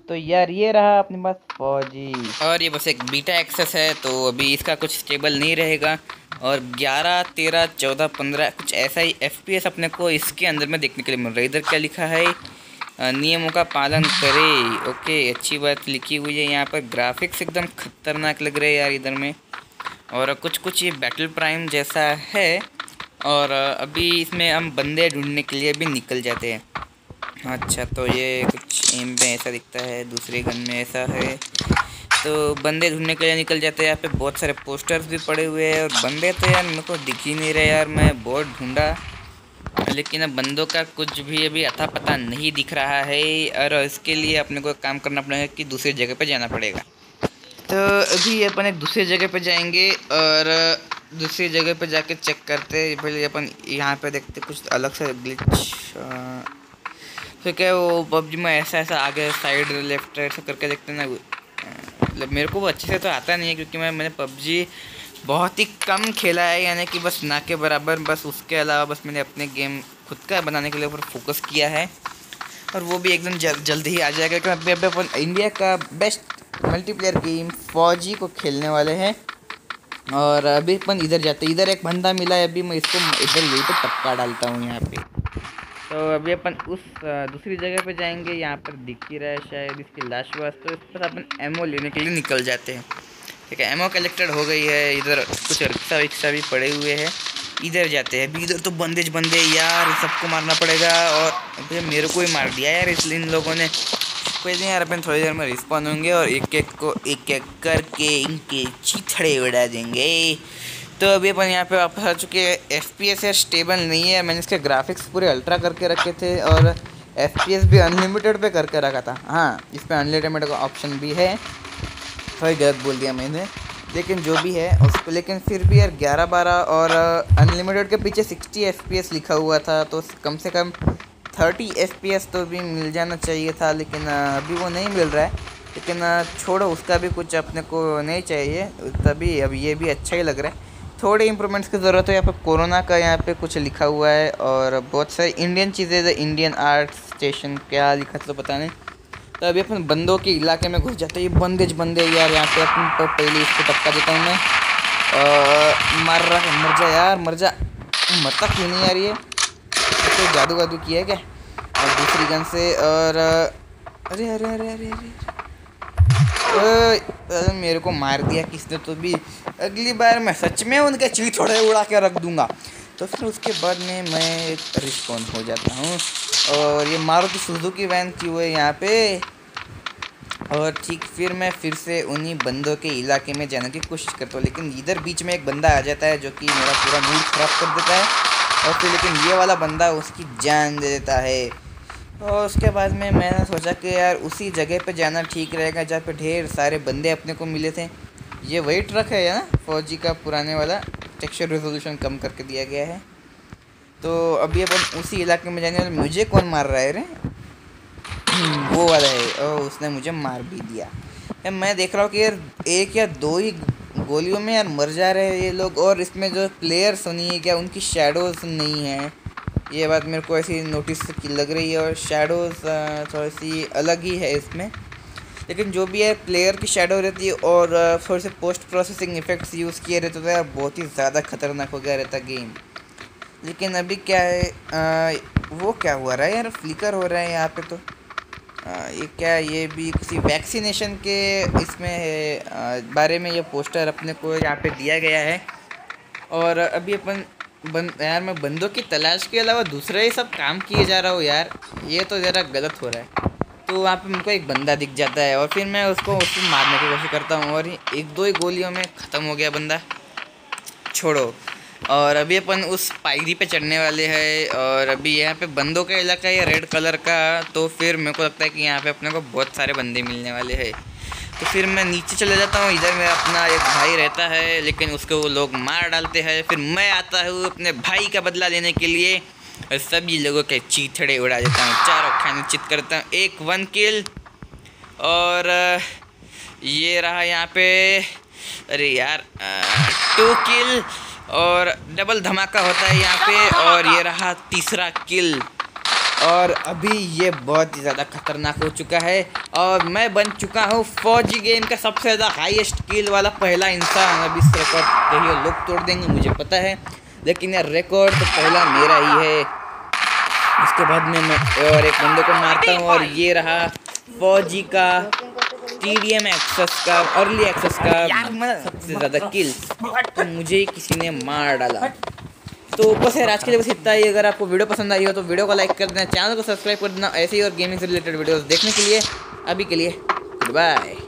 तो यार ये रहा अपने पास फौजी। और ये बस एक बीटा एक्सेस है, तो अभी इसका कुछ स्टेबल नहीं रहेगा। और 11, 13, 14, 15 कुछ ऐसा ही FPS अपने को इसके अंदर में देखने के लिए मिल रहा है। इधर क्या लिखा है, नियमों का पालन करें। ओके, अच्छी बात लिखी हुई है यहाँ पर। ग्राफिक्स एकदम खतरनाक लग रहे हैं यार इधर में। और कुछ कुछ ये बैटल प्राइम जैसा है। और अभी इसमें हम बंदे ढूंढने के लिए भी निकल जाते हैं। अच्छा, तो ये कुछ एम में ऐसा दिखता है, दूसरे गन में ऐसा है। तो बंदे ढूंढने के लिए निकल जाते हैं। यहाँ पे बहुत सारे पोस्टर्स भी पड़े हुए हैं, और बंदे तो यार मेरे को दिख ही नहीं रहे यार। मैं बहुत ढूंढा, लेकिन अब बंदों का कुछ भी अभी अता पता नहीं दिख रहा है। और इसके लिए अपने को काम करना पड़ेगा कि दूसरी जगह पे जाना पड़ेगा। तो अभी अपन एक दूसरी जगह पे जाएंगे, और दूसरी जगह पे जाके चेक करते हैं। पहले अपन यहाँ पे देखते कुछ अलग से ग्लिच। तो क्या वो पबजी में ऐसा ऐसा आगे साइड लेफ्ट राइट से करके देखते ना। मतलब मेरे को वो अच्छे से तो आता नहीं है, क्योंकि मैंने पबजी बहुत ही कम खेला है, यानी कि बस ना के बराबर। बस उसके अलावा बस मैंने अपने गेम खुद का बनाने के लिए ऊपर फोकस किया है, और वो भी एकदम जल्द ही आ जाएगा। क्योंकि अभी अपन इंडिया का बेस्ट मल्टीप्लेयर गेम फौजी को खेलने वाले हैं। और अभी अपन इधर जाते, इधर एक बंदा मिला है, अभी मैं इसको इधर यही पे टपका डालता हूँ यहाँ पे। तो अभी अपन उस दूसरी जगह पे जाएंगे। यहाँ पर दिख ही रहा है शायद इसकी लाश वाश। तो इस पर अपन एमओ लेने के लिए निकल जाते हैं। ठीक है, एमओ कलेक्टेड हो गई है। इधर कुछ रिक्शा विक्शा भी पड़े हुए हैं, इधर जाते हैं। अभी इधर तो बंदे यार, सबको मारना पड़ेगा। और अभी मेरे को ही मार दिया यार इसलिए इन लोगों ने। कोई नहीं यार, अपन थोड़ी देर में रिस्पॉन होंगे, और एक एक को एक एक करके इनके चीथड़े उड़ा देंगे। तो अभी अपन यहाँ पे वापस आ चुके हैं। FPS है स्टेबल नहीं है, मैंने इसके ग्राफिक्स पूरे अल्ट्रा करके रखे थे, और FPS भी अनलिमिटेड पे करके रखा था। हाँ, इस पर अनलिमिटेड का ऑप्शन भी है। थोड़ी गलत बोल दिया मैंने, लेकिन जो भी है उसको। लेकिन फिर भी यार 11, 12 और अनलिमिटेड के पीछे 60 FPS लिखा हुआ था, तो कम से कम 30 FPS तो भी मिल जाना चाहिए था। लेकिन अभी वो नहीं मिल रहा है। लेकिन छोड़ो, उसका भी कुछ अपने को नहीं चाहिए तभी। अब ये भी अच्छा ही लग रहा है। थोड़ी इंप्रूवमेंट्स की ज़रूरत है। यहाँ पे कोरोना का यहाँ पे कुछ लिखा हुआ है, और बहुत सारी इंडियन चीज़ें, इंडियन आर्ट स्टेशन क्या लिखा था तो पता नहीं। तो अभी अपन बंदों के इलाके में घुस जाते हैं। ये बंदे यार, यहाँ पे अपन तो पहले इसको टपका देता हूँ मैं। मर रहा है, मर जा यार, मर जा। मरता क्यों नहीं यार ये? तो जादू वादू किया है क्या? और दूसरी गन से। और अरे अरे अरे अरे अरे मेरे को मार दिया किसने तो भी। अगली बार मैं सच में उनके चीथड़े उड़ा के रख दूंगा। तो फिर उसके बाद में मैं रिस्पॉन्ड हो जाता हूँ। और ये मारुति सुजुकी वैन क्यों है यहाँ पे? और ठीक फिर मैं फिर से उन्हीं बंदों के इलाके में जाने की कोशिश करता हूँ। लेकिन इधर बीच में एक बंदा आ जाता है, जो कि मेरा पूरा मूड ख़राब कर देता है। और फिर लेकिन ये वाला बंदा उसकी जान दे देता है। और उसके बाद में मैंने सोचा कि यार उसी जगह पे जाना ठीक रहेगा जहाँ पे ढेर सारे बंदे अपने को मिले थे। ये वही ट्रक है ना, फौजी का पुराने वाला। टेक्सचर रेजोल्यूशन कम करके दिया गया है। तो अभी अपन उसी इलाके में जाने वाले। मुझे कौन मार रहा है रे? वो वाला है। और उसने मुझे मार भी दिया। यार मैं देख रहा हूँ कि यार एक या दो ही गोलियों में यार मर जा रहे हैं ये लोग। और इसमें जो प्लेयर्स नहीं है क्या, उनकी शेडोज़ नहीं है। ये बात मेरे को ऐसी नोटिस की लग रही है। और शेडोज़ थोड़ी सी अलग ही है इसमें। लेकिन जो भी है, प्लेयर की शेडो रहती है, और थोड़े से पोस्ट प्रोसेसिंग इफेक्ट्स यूज़ किए रहते थे यार। बहुत ही ज़्यादा खतरनाक हो गया रहता गेम। लेकिन अभी क्या है, वो क्या हुआ रहा है यार? फ्लिकर हो रहा है यहाँ पे। तो ये क्या, ये भी किसी वैक्सीनेशन के इसमें है, बारे में ये पोस्टर अपने को यहाँ पे दिया गया है। और अभी अपन यार मैं बंदों की तलाश के अलावा दूसरा ही सब काम किए जा रहा हूँ यार। ये तो ज़रा गलत हो रहा है। तो वहाँ पे मुझको एक बंदा दिख जाता है, और फिर मैं उसको मारने की कोशिश करता हूँ, और एक दो ही गोलियों में ख़त्म हो गया बंदा। छोड़ो। और अभी अपन उस पायरी पे चढ़ने वाले हैं। और अभी यहाँ पे बंदों का इलाका है रेड कलर का। तो फिर मेरे को लगता है कि यहाँ पे अपने को बहुत सारे बंदे मिलने वाले हैं। तो फिर मैं नीचे चले जाता हूँ। इधर मेरा अपना एक भाई रहता है, लेकिन उसको वो लोग मार डालते हैं। फिर मैं आता हूँ अपने भाई का बदला लेने के लिए, और सभी लोगों के चीथड़े उड़ा देता हूँ। चारों खाने चित करता हूँ। एक 1 किल। और ये रहा यहाँ पे, अरे यार 2 किल। और डबल धमाका होता है यहाँ पे। और ये रहा तीसरा किल। और अभी ये बहुत ही ज़्यादा खतरनाक हो चुका है और मैं बन चुका हूँ फौजी गेम का सबसे ज़्यादा हाईएस्ट किल वाला पहला इंसान। अब इस रिकॉर्ड कहीं लोग तोड़ देंगे मुझे पता है, लेकिन यार रिकॉर्ड तो पहला मेरा ही है। इसके बाद में मैं और एक बंदे को मारता हूँ और ये रहा फौजी का TDM एक्सेस का अर्ली एक्सेस का सबसे ज़्यादा किल। तो मुझे किसी ने मार डाला। तो बस यार आज के लिए बस इतना ही। अगर आपको वीडियो पसंद आई हो तो वीडियो को लाइक कर देना, चैनल को सब्सक्राइब कर देना ऐसे ही और गेमिंग से रिलेटेड वीडियोस देखने के लिए। अभी के लिए गुड बाय।